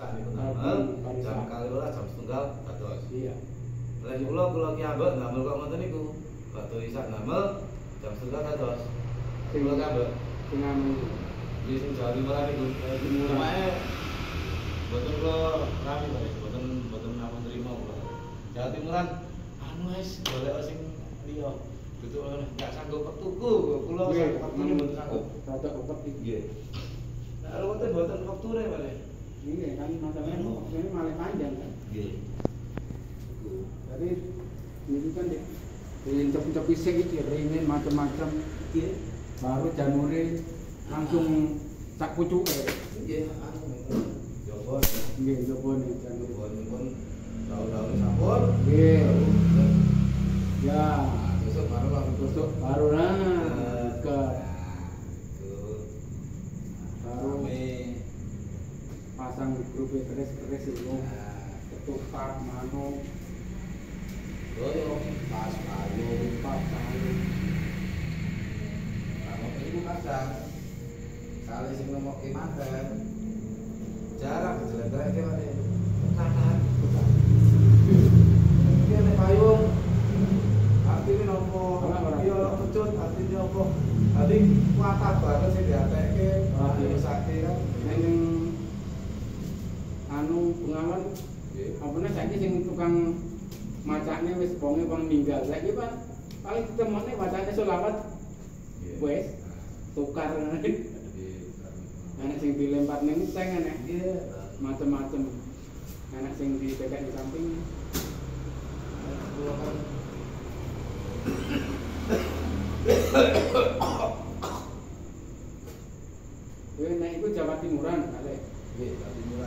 sak niku damel jam 12 jam 1 dados. Iya. Lah di kula ki ambek damel kok ngoten niku. Batu isak damel jam 1 dados. Kula ambek Dengan di sing Jawa Timur niku. Cumane boten kula rame to, boten napa nrimo kula. Jawa Timuran anu wis golek sing liya. Gitu enggak sanggup petuku kula boten sanggup. rada opet iki. Nggih. Nah, boten wektune malah. Iya kan masalahnya ini malah panjang kan. Nggih. Jadi ini kan dicop-cop isik iki ringin macam-macam. Nggih. Baru Januari langsung sak pucuke. Nggih, anu Jawa. Nggih, coba nih Januari. Pun daun-daun sampun. Nggih. Ya, Besok baru langsung besok baru lah ke baru pasang grup keres-keres itu ketupat manuk pas payu kalau ibu kadang kali sing nemokke manten jarang jelek-jelek wae kanan iki nek payung artine nopo yo pecut artine opo adi kuatah banget sing diatekke dirusake kan ning anu pengawan apane saiki sing tukang macane wis bonge wong ninggal saiki Pak paling ditemone macane selawat wis tukar enak sing dilempar ning teng enak macem-macem enak sing didekek di samping nek iku Jawa Timuran kali nggih Jawa Timuran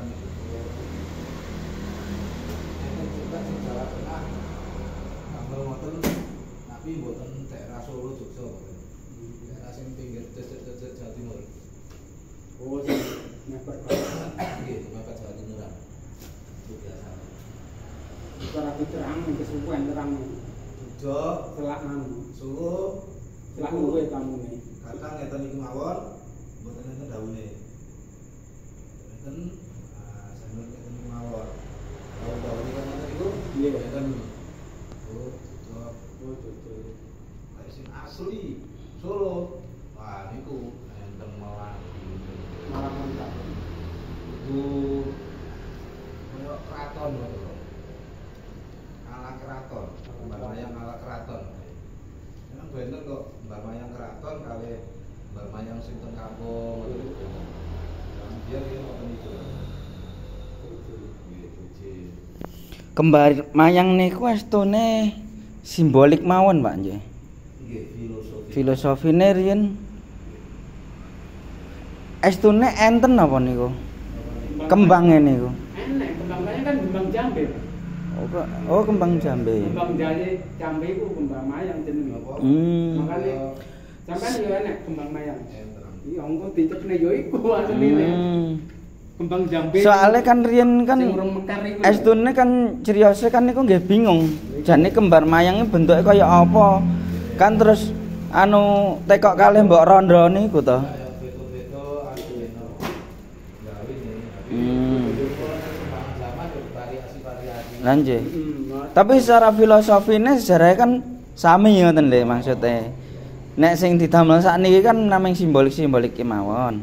juga sing Jawa Tengah tambah ngoten tapi mboten daerah Solo Jogja mboten daerah sing pinggir desert Jawa Timur oh sing mepet nggih mepet Jawa Timuran itu biasa cara diterang kesuwen terang Jogja selak anu Solo selak luwe tamune kadang ngeten iki mawon mboten enten daune enten sampeyan ngeten iki mawon kalau daune kan ngeten iku iya ngeten oh Jogja lek sing asli Solo wah niku enten malah mantap itu koyo kraton ngono lho ala kraton Mbah Mayang ala kraton memang bener kok Mbah Mayang kraton kali Mbah Mayang sing teng kampung ngono lho biar iki ngoten iku nggih puji Kembar mayang niku estune simbolik mawon Pak nggih. nggih Filosofine riyen estune enten apa niku? Kembange niku. enak kembangnya kan kembang jambe Oh, kembang jambe. kembang jambe itu kembang mayang jenenge makane sampean yo enak kembang mayang iya engko dicepne yo iku asline kembang jambe Soale kan riyen kan sing urung mekar iku estune kan ciriose kan niku nggih bingung. Jane kembar mayangnya bentuke kaya apa? Kan terus anu tekok kalih mbok rondo niku to. Lah nggih. Tapi secara filosofine sejarahnya kan sami ngoten lho maksude. Nek sing didamel sakniki kan namung simbolik-simbolik kemawon.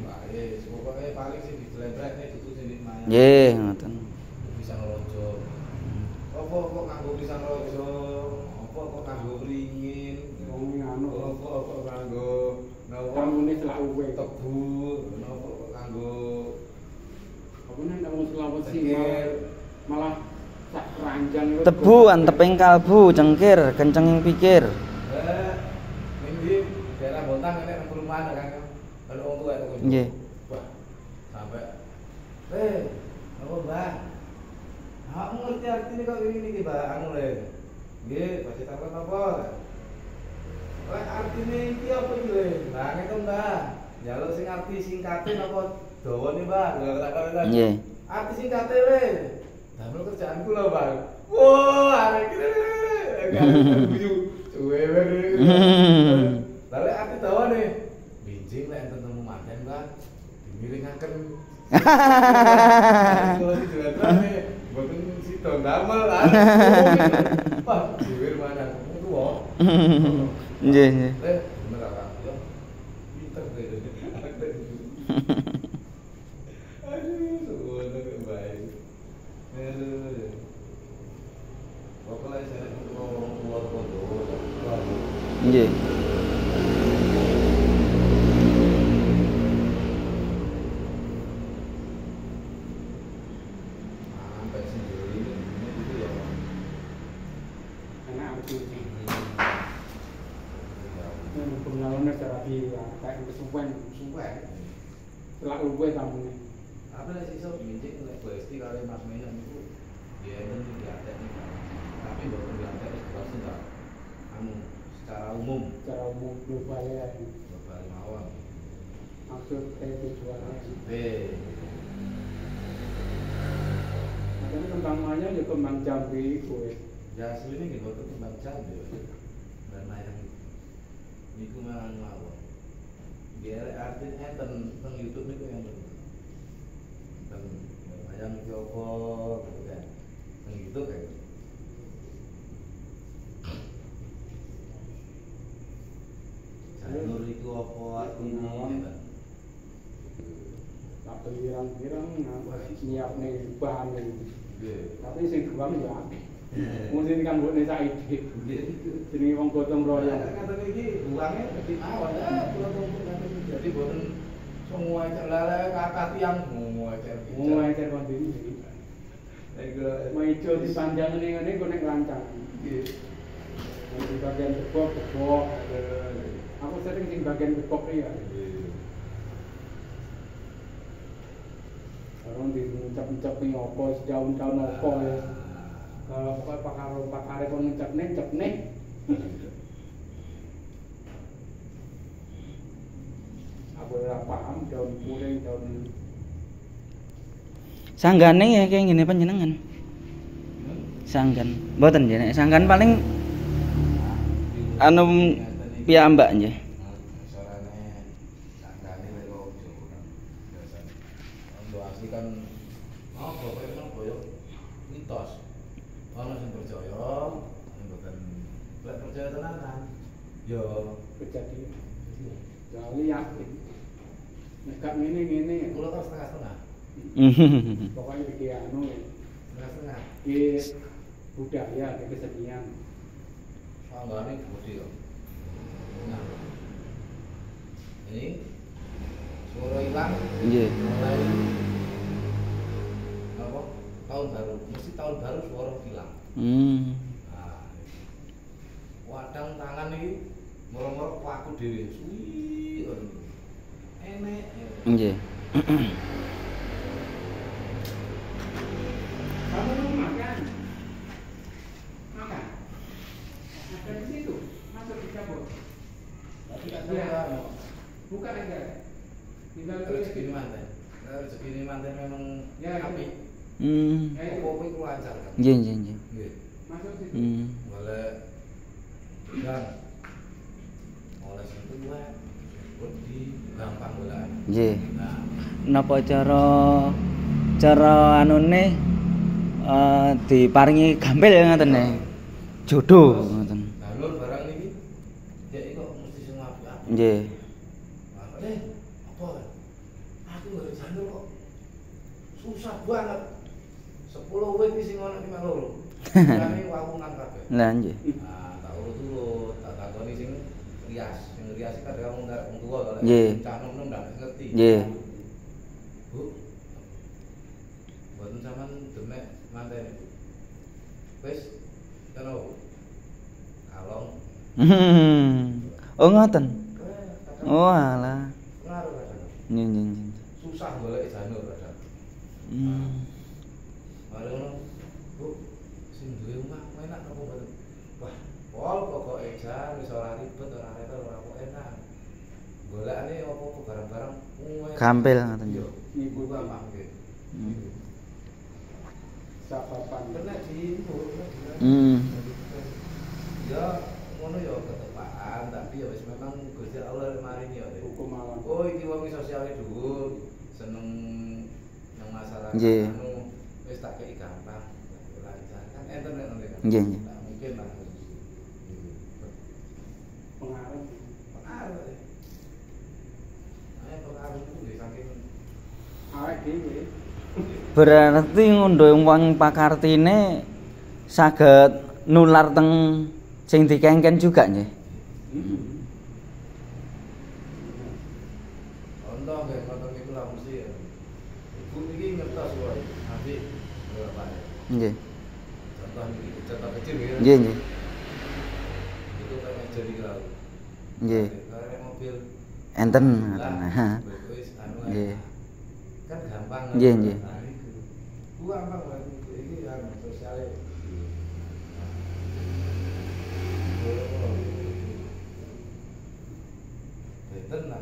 Nggih, ngoten. Pisang rojo. Apa kok nganggo pisang rojo? Apa kok nganggo ringin? wong anu Apa kok nganggo napa? tamune selak uwe Tebu, napa kok nganggo apa nek wong Sulawesi malah sak keranjang Tebu anteping kalbu, cengkir, kencenging pikir. ning ndi daerah Bontang nek nang perumahan kan. Kalau wong tuwa itu. Nggih. Wah, sampai apa Mbah? Aku ngerti artine kok ini iki, Mbah, anu le. Nggih, baca takon apa? Lek artine iki apa iki le? Lah ngeten, Mbah. Njaluk sing arti singkate napa dawane, Mbah? Lah takon ta. Nggih. Arti singkate le. Damel kerjaanku lho, Bang. Wah, arek iki. Guyu. Suwe-suwe. Lah lek arti dawane binjing lek enten temu manten, Mbah. Dimiringaken. Kalau dong damel lah. Wah, duwe mana tuwa. Nggih, nggih. Bener Kak. Yo. Pinter kowe. Aduh, ngono bae. Pokoknya saya ngomong keluar kondo. Nggih. Sampai sendiri ini itu ya. Enak aku sih. Pengalaman secara kayak kesuwen. Telak luwe kamu. Apa nek iso dincik nek Gusti kali Mas Menon itu dia itu diatek nih. Tapi mboten diatek kelas enggak. Secara umum global ya. global mawon. Maksud tujuannya. Makanya kembang mayang ya kembang jambe kowe. Ya asline nggih mboten kembang jambe. Dan mayang niku mawon. Biar artinya enten teng YouTube niku yang teng mayang iki apa gitu kan. Teng YouTube kayak gitu. Janur iku apa artine kan. Tak pirang-pirang nyiapne bahane. Nggih. Tapi sing guang ya mungkin kan mbokne saiki. Jenenge wong gotong royong. Ngaten iki uangnya gede mawon ya, kula tumpuk ngaten iki. Jadi boten semua celala kakak tiang semua cerdik. Mulai cek kondisi. Maijo dipanjang ngene kok nek rancang. Nggih. Di bagian gebok. Aku sering di bagian gebok ya. Orang diucap-ucap ning opo daun-daun opo ya. Kalau pokoknya pakare kon ngecap nih. Aku ora paham daun kuring daun. Sanggane ya kayak gini panjenengan. Sanggan. Mboten ya nek sanggan paling anu piyambak nggih. Sorane sanggane lek kok biasane. Ondo asli kan apa kowe nang boyo mitos. Ana sing percaya, sing mboten lek percaya tenanan. Yo Kejadian. Jali yakin. Nek gak ngene. kula kan setengah-setengah. Pokoknya iki anu Setengah-setengah. iki budaya, iki kesenian. Sanggane gede kok. Nah. Ini suara hilang. Nggih. Mulai apa? Tahun baru. Mesti tahun baru suara hilang. Nah, wadang tangan iki moro-moro aku dhewe suwi kok. Enek. Nggih. Kamu mau makan? Makan. Ada di situ. Masuk di dapur. Tapi kan Iya. Buka aja. Tinggal rezeki ini manten. Rezeki ini manten memang Ya, api. Apa iku lancar kan? Nggih, nggih, nggih. Nggih. Masuk situ. Boleh dan oleh sentuh wae wedi gampang bolaan. Nggih. Nah, Napa cara anune diparingi gampil ya ngoten ne. Jodoh ngoten. jalur barang niki dek kok mesti sing apik-apik. Nggih. Apa kan? Aku nggak jalur kok. Susah banget. 10 wit sing ono iki mek loro. Kane wawungan kabeh. Lah nggih. Nah, tak urut-urut, tak takoni sing rias. Sing rias iki kadang wong karep wong tuwa to. Nggih. Cah nom-nom ndak ngerti. Nggih. Bu. Mboten sampean demek manten. Wis karo kalong. Oh ngoten. Oh alah. Ngaruh kadang. Nggih, nggih, nggih. Susah golek janur kadang. Mari ngono. Bu, sing duwe omah enak apa mboten? Wah, pol pokoke jan wis ora ribet, ora repot, ora kok enak. Golekane apa-apa barang-barang Gampil ngoten nggih. Ibu gampang nggih. Sapapan. Kena di Ya, ngono ya ketepaan, tapi ya wis memang Gusti Allah marini ya. Hukum alam. Oh, iki wong sosiale dhuwur, seneng nang masyarakat Nggih. anu wis tak kei gampang. Nggih, nggih. Nah, mungkin lah. Pengaruh. Pengaruh. Nah, pengaruh itu di saking Awak dhewe. Berarti ngundhuh wong pakartine saged nular teng sing dikengken juga nggih. Contoh nggih ngoten niku lah mesti ya. Ibu niki ngertos wae, nanti berapa ya? Nggih. Contoh niki contoh kecil ya. Nggih, nggih. Itu kayak jadi kalau. Nggih. Kayak mobil. Enten Lah, ngoten. wis anu ae. Nggih. Kan gampang. Nggih, nggih. Nah, niku. Ku gampang banget iki anu sosiale. Beten lah.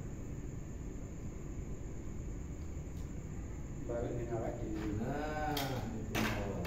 Balik ning awak dhewe. Nah, itu mau.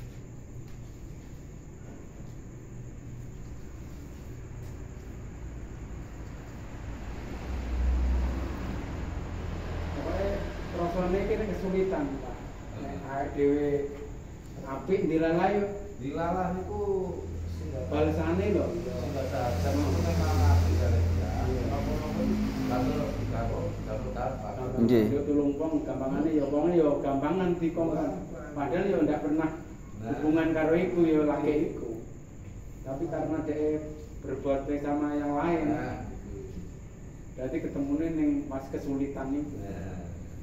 Pokoknya rasane kene kesulitan, Pak. Nek awake dhewe apik dilalah yo Dilalah niku sing balesane lho. sing bahasa sama itu memang apik jare ya. Apa-apa kalau dapat. Nggih. Yo tulung wong gampangane yo wong yo gampangan dikongkon. Padahal yo ndak pernah hubungan karo iku yo laki iku. Tapi karena dia berbuat baik sama yang lain. Nah, gitu. Berarti ketemunya ning pas kesulitan itu. Nah.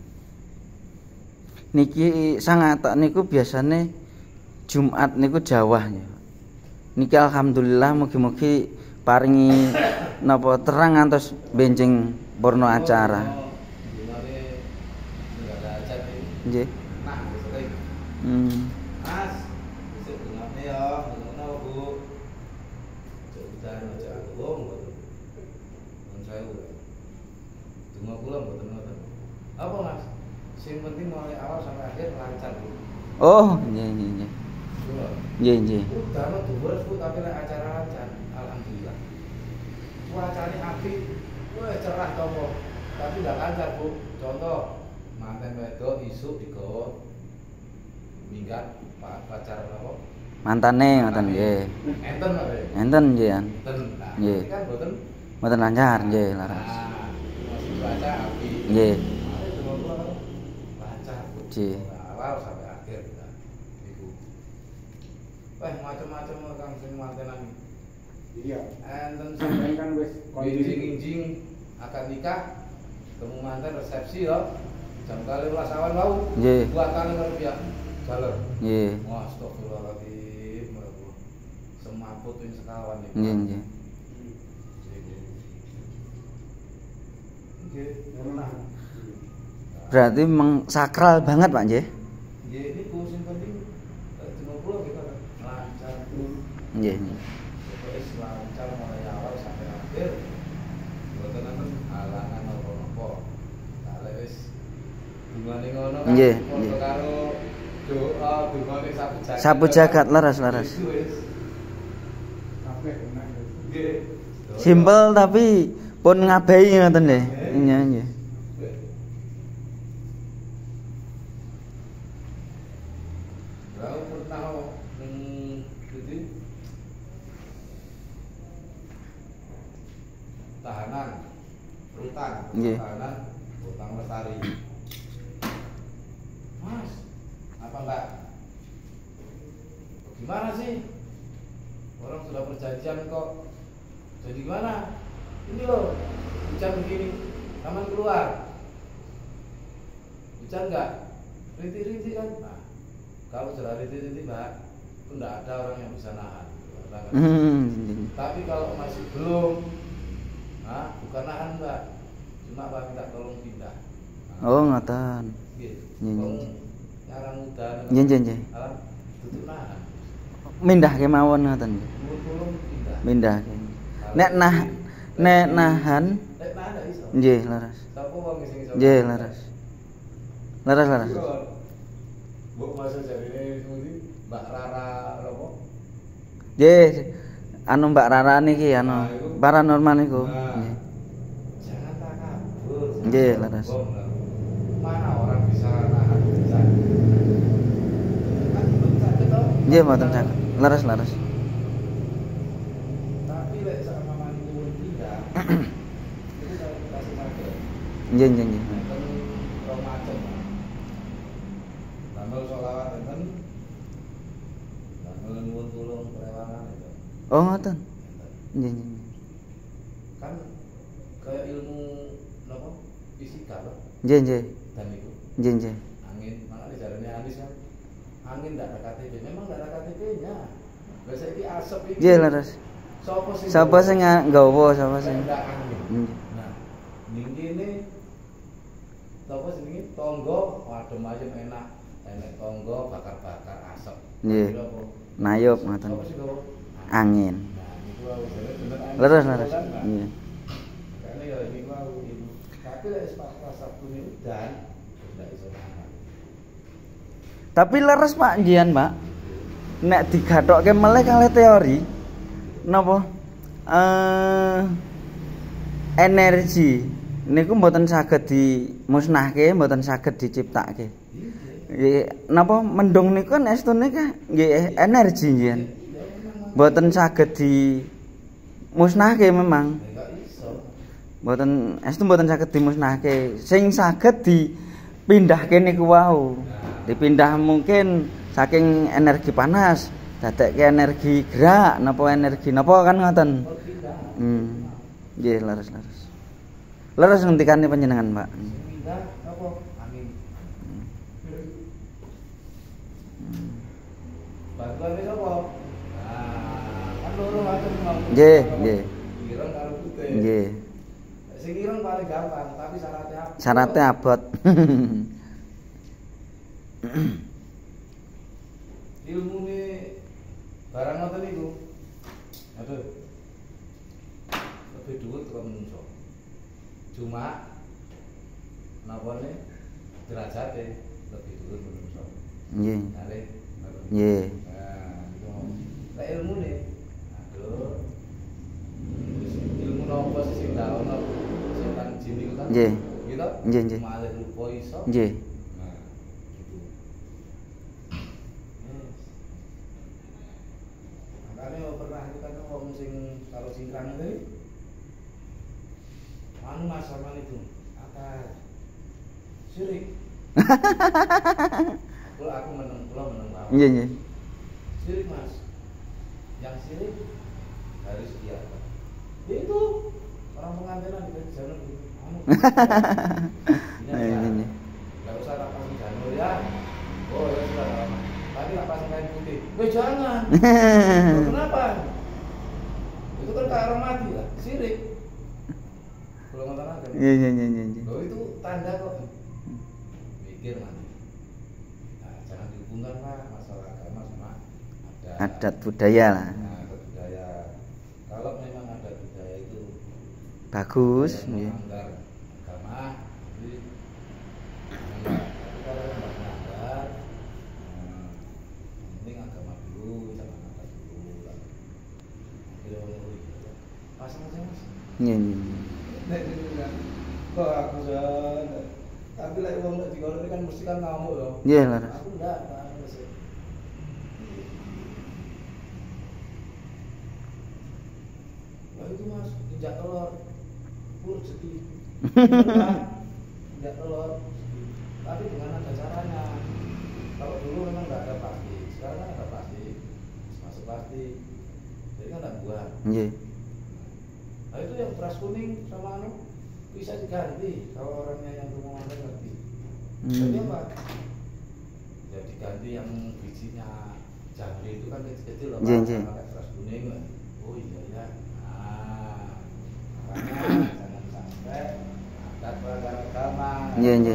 Niki sangatak niku biasane Jumat niku Jawa ya. Niki alhamdulillah mugi-mugi paringi napa terang ngantos benjing porno acara. Gimana enggak ada aja nih. Nggih. Nah, sering. Mas, besok dengane ya, ngono Bu. Jangan aja wong mboten. Mun saya udah. Donga kula mboten ngoten. Apa Mas? Sing penting mulai awal sampai akhir lancar Bu. Oh, nggih nggih nggih. Nggih nggih. Udah no dhuwur Bu, tapi lek acara lancar, alhamdulillah. Cuacane apik, wah cerah topo. Tapi ndak lancar Bu. Contoh, manten wedok isuk digawa minggat pacar apa? Mantane ngoten nggih. Enten apa ya? Enten nggih. Enten. Nah, Nggih. ini kan boten. Mboten lancar nggih laras. Nah, masih cuaca apik. Nggih. Mari coba lancar Bu. Nggih. Awal sampai akhir nah. Iku. Wah, macam-macam kang sing mantenan. Iya. Enten Sampai kan wis kondisi injing akad nikah, temu manten resepsi yo. Jam 12 awan wau. Nggih. 2 kali rupiah. Jalan. Nggih. Wah, astagfirullahaladzim. Semaput ini sekawan nih. Nggih nggih. Nggih, pernah. Berarti Berarti memang sakral banget Pak nggih. nggih niku sing penting cuma kula kita lancar terus. Nggih nggih. Wis lancar mulai awal sampai akhir. Mboten nenten halangan apa-apa. Kalau wis gimana ngono kan Nggih, padha nggih. karo doa dungane Sapu jagat laras laras. Itu wis. Kabeh enak. Nggih. Simpel tapi pun ngabehi ngoten nggih. Iya nggih. Lalu pernah jadi tahanan, rutan, Nggih. tahanan, utang lestari. Mas, apa enggak? Gimana sih? Orang sudah perjanjian kok. Jadi gimana? Ini loh, hujan begini, taman keluar. Hujan enggak? Rintik-rintik kan? Nah, kalau sudah rintik-rintik Mbak, itu enggak ada orang yang bisa nahan. Tapi kalau masih belum, nah bukan nahan Mbak, cuma Mbak minta tolong pindah. Nah, Oh ngoten. gitu. Nggih, Wong nggih. nyarang udan. Nggih nggih nggih. Alam tutup nahan. Mindah kemawon ngoten nggih. Tulung pindah. Mindah. Nek nahan Nek nahan enggak iso. nggih laras. Sapa wong sing iso? Nggih laras. Laras laras. Mbok masa jarine ngendi? Mbak Rara apa? Nggih. Anu Mbak Rara niki anu paranormal niku. Nah, Nggih. jangan takabur. Nggih, laras. Mana orang bisa nahan hujan? Kan belum sakit toh? Nggih mboten saged. Laras. Tapi lek sama mani kuwi pindah. Itu saya kasih sakit. Nggih. Enten rong macem. Damel sholawat enten. Damel nyuwun tulung kerewangan itu. Oh ngoten. Nggih. Kan kayak ilmu napa? Fisika loh. Nggih. Dan itu Nggih. angin, makanya jarane Anis kan angin ndak ada KTP, memang ndak ada KTP-nya. Lah saiki asap iki. Nggih, Laras. Sapa sing nggawa sapa sing? Ndak angin. Nggih. Nah, ning kene sapa jenenge tangga adem ayem enak. Enek tangga bakar-bakar asap. Nggih. Nayup ngoten. Sapa sing nggawa? Angin. Nah, niku wae bener angin. Laras. Nah, Nggih. Karena ya ini mau ibu. Tapi lek pas Sabtu ini udan, ndak iso makan. Tapi leres Pak njian, Pak. Nek digathokke meleh kalih teori napa? Energi niku mboten saged dimusnahke, mboten saged diciptakke. Nggih, napa mendung niku kan estune ka nggih energi njian. Mboten saged dimusnahke memang. Enggak iso. Mboten saged dimusnahke. Sing saged dipindahke niku wau. Dipindah mungkin saking energi panas dadekke energi gerak napa energi napa kan ngoten. Nggih, laras. Laras ngendikane panjenengan, Pak. Pindah apa? Angin. Bantuan iki apa? Nah, kan loro macam mau. Nggih. Ireng karo putih. Nggih. Sing ireng paling gampang, tapi syaratnya apa? Syaratnya abot. Ilmune barang ngoten niku. Aduh. Lebih dhuwur karo menungso. Cuma napane derajate lebih dhuwur menungso. Nggih. Kali. Nggih. Nah, niku. Lek ilmune aduh. Ilmu nopo sih sing ndak ono setan jin niku kan? Nggih. Gitu? Nggih. Malih rupa iso. Nggih. Nah, gitu. Makanya pernah itu kan wong sing kalau singkrang tadi anu mas sama itu atas sirik. Aku meneng lawan. Nggih. Sirik mas, yang sirik harus dia. Itu orang pengantinan di jalan gitu. Ini. Gak usah tak pasang janur ya. Oh ya sudah lama. Tapi tak pasang kain putih. Jangan. Kenapa? Itu kan kayak orang mati lah. Sirik. Kalau nggak tahu kan? Iya. Oh itu tanda kok. Mikir mati. Nah, jangan dihubungkan lah masalah agama sama Adat budaya lah. Nah, adat budaya. Kalau memang adat budaya itu Bagus. Nggih. melanggar agama, jadi melanggar. Tapi kalau nggak melanggar, yang penting agama dulu, jangan adat dulu. Pasang aja mas. Nggih. Kok aku jangan. Tapi lah uang nggak digoreng kan mesti kan ngamuk loh. Nggih, Laras. Aku enggak, harus. Wah itu mas, injak telur, rezeki. Injak telur, tapi dengan ada caranya. Kalau dulu memang nggak ada plastik, sekarang kan ada plastik, masuk plastik, jadi kan ada buah. Nggih. Nah itu yang beras kuning sama anu bisa diganti kalau orangnya yang rumah makan ngerti. Jadi apa? Ya diganti yang bijinya jangkrik itu kan kecil-kecil loh, pakai beras kuning. Oh iya ya. Nah, makanya jangan sampai adat pelanggar agama. Iya.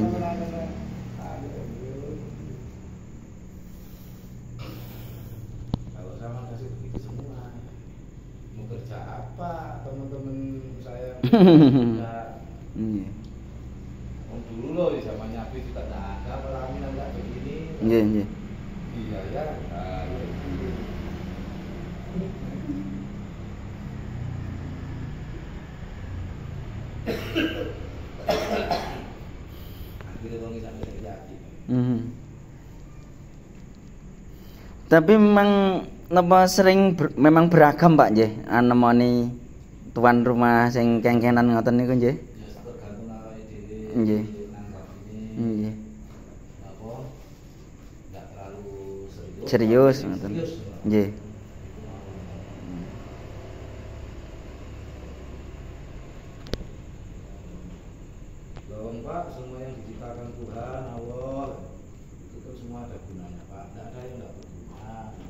Kalau sama kasih begitu semua. Mau kerja apa teman-teman saya? Iya. Dulu loh di zaman Nabi juga tidak ada pelaminan nggak begini. Iya. Iya ya. Akhirnya bang sampai terjadi. Tapi memang napa sering memang beragam Pak nggih anemoni tuan rumah sing kengkenan ngoten niku nggih. Ya tergantung awake dhewe. Nggih. Nanggapine. Nggih. Apa? Enggak terlalu serius. Serius ngoten. Nggih. Loh Pak, semua yang diciptakan Tuhan Allah itu kan semua ada gunanya Pak. Tidak ada yang tidak berguna.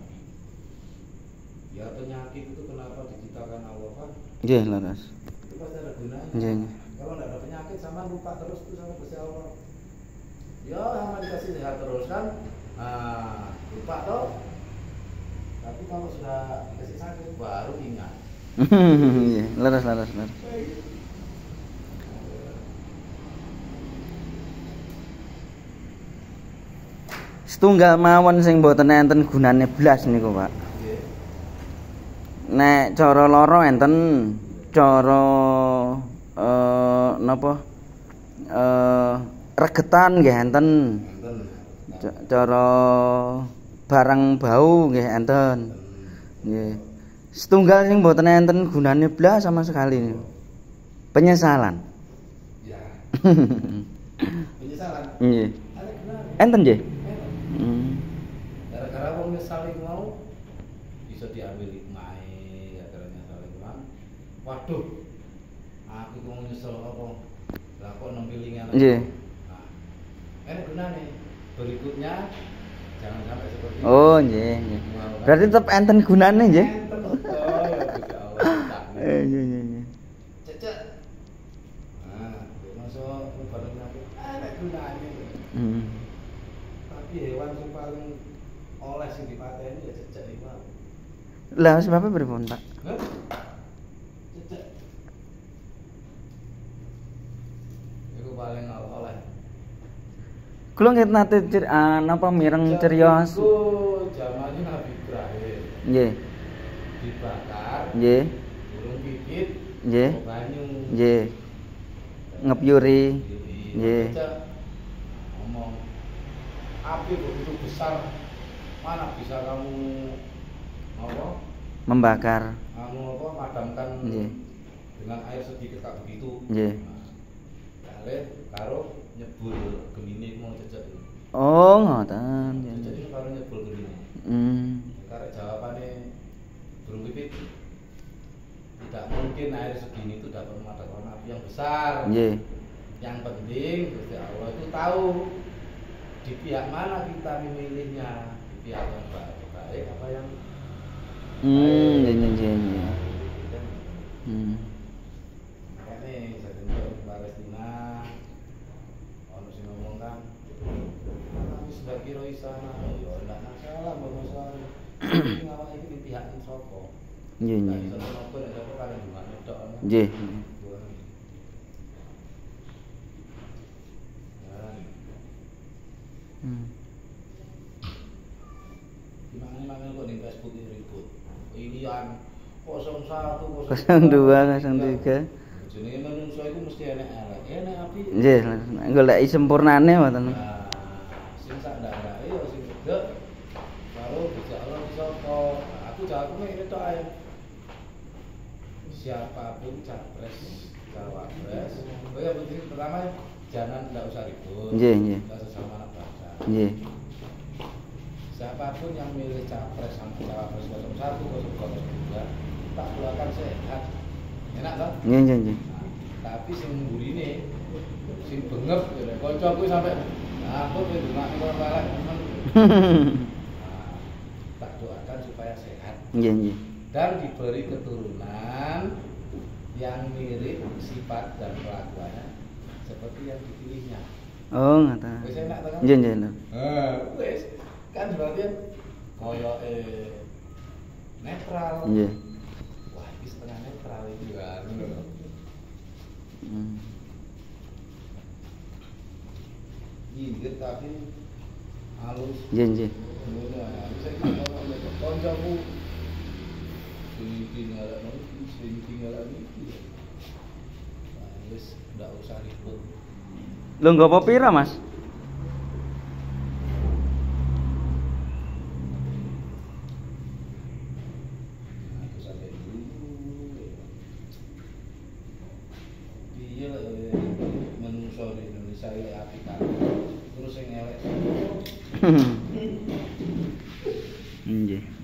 Ya penyakit itu kenapa diciptakan Allah Pak? Nggih, leres. Itu pasti ada gunanya. Nggih. Kalau tidak ada penyakit sama lupa terus itu sama Gusti Allah. Ya sama dikasih sehat terus kan, lupa toh. Tapi kalau sudah dikasih sakit baru ingat. Nggih, leres. Setunggal mawon sing mboten enten gunane blas niku, Pak. Nggih. Nek cara lara enten, cara napa? Regetan nggih enten. Enten. Cara barang bau nggih enten. Nggih. Setunggal sing mboten enten gunane blas sama sekali niku. Penyesalan. Ya. Penyesalan. Nggih. Ada gunanya. Enten nggih. Enten. Gara-gara wong nyesal iku mau bisa diambil hikmahe, gara-gara nyesal iku mang. Waduh. Aku mau nyesel apa? Lah kok nempilingan. Nggih. Nah, enak gunane. Berikutnya jangan sampai seperti itu. Oh, nggih. Berarti tetep enten gunane nggih. Enten betul ya Gusti Allah. Iya. Cecek. Nah, masuk barang penyakit enak gunane. Tapi hewan sing paling oleh sing dipateni ya cecek iku. Lah sebabnya pripun, Pak? Hah? Cecek. Iku paling oleh. Kula nggih nate napa mireng cerios. Iku zamane Nabi Ibrahim. Nggih. Dibakar. Nggih. Burung pipit. Nggih. Banyu. Nggih. Ngepyuri. Nggih. Cecek. Ngomong api begitu besar, mana bisa kamu apa? Membakar. Kamu apa? Madamkan Nggih. dengan air sedikit kayak begitu. Nggih. Kali karo nyebul gemine mau cecek. Oh, ngoten. Cecek itu karo nyebul gemine. Karena jawabannya burung pipit tidak mungkin air segini itu dapat memadamkan api yang besar. Nggih. Yang penting Gusti Allah itu tahu di pihak mana kita memilihnya, di pihak yang baik apa yang Nggih. Makanya jadi untuk Palestina ono sing ngomong kan kami sudah kira isana ya ndak masalah masalah ini awak iki di pihak sapa Nggih. bisa menapa nek apa kan hubungane tok Nggih. Gimana kok di Facebook ini ribut ini yang 01 02 03 jenenge manungsa iku mesti enek elek enek api nggih goleki sempurnane mboten. Nah, sing sak ndak-ndake ya sing gedhe karo bisa Allah sapa. Aku jawabnya ini tok ae. Siapapun capres, cawapres. Oh ya penting pertama jangan enggak usah ribut. Nggih. Enggak sesama anak bangsa. Nggih. Siapapun yang milih capres sama cawapres 01, 02 tak doakan sehat. Enak toh? Nggih. Tapi sing mburine sing bengep ya kanca kuwi sampe aku kowe ndongakno karo elek men. Tak doakan supaya sehat Nggih. dan diberi keturunan yang mirip sifat dan kelakuannya seperti yang dipilihnya. Oh, ngoten. Wis enak to kan? Nggih. Wis kan berarti koyoke netral. Nggih. Wah, iki setengah netral iki kan. Inggit tapi halus. Nggih. Nah, bisa kita koncoku sing tinggal iki. Wis ndak usah ribut. Lho nggopo pira, Mas? cari api kan. Terus yang elek. Nggih.